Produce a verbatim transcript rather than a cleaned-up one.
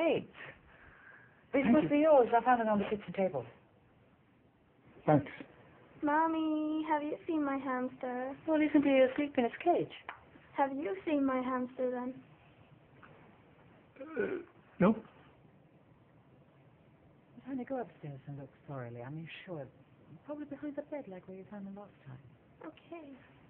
great. This Thank must you. be yours. I found it on the kitchen table. Thanks. Mommy, have you seen my hamster? Well, isn't he asleep in his cage? Have you seen my hamster then? Uh, no? Tanya, go upstairs and look thoroughly. I mean, sure. Probably behind the bed, like where you found him last time. Okay.